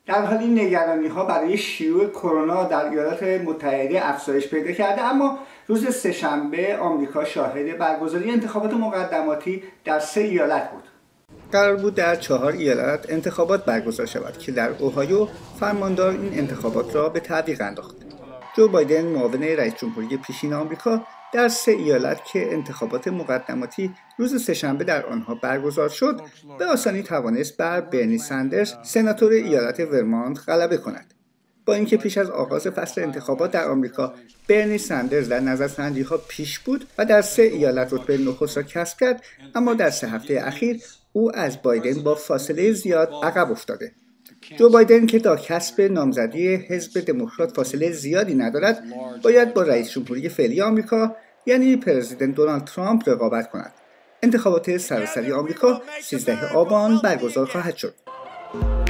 در حال این نگرانی‌ها برای شیوع کرونا در ایالات متحده افزایش پیدا کرده، اما روز سه‌شنبه آمریکا شاهد برگزاری انتخابات مقدماتی در 3 ایالت بود. قرار بود در 4 ایالت انتخابات برگزار شود که در اوهایو فرماندار این انتخابات را به تعویق انداخت. جو بایدن معاون رئیس جمهوری پیشین آمریکا در 3 ایالت که انتخابات مقدماتی روز سه‌شنبه در آنها برگزار شد، به آسانی توانست بر برنی سندرز سناتور ایالت ورمانت غلبه کند. با اینکه پیش از آغاز فصل انتخابات در آمریکا برنی سندرز در نظرسنجی‌ها پیش بود و در 3 ایالت رتبه نخست را کسب کرد، اما در 3 هفته اخیر او از بایدن با فاصله زیاد عقب افتاده. جو بایدن که تا کسب نامزدی حزب دموکرات فاصله زیادی ندارد، باید با رئیس جمهوری فعلی آمریکا یعنی پرزیدنت دونالد ترامپ رقابت کند. انتخابات سراسری آمریکا 13 آبان برگزار خواهد شد.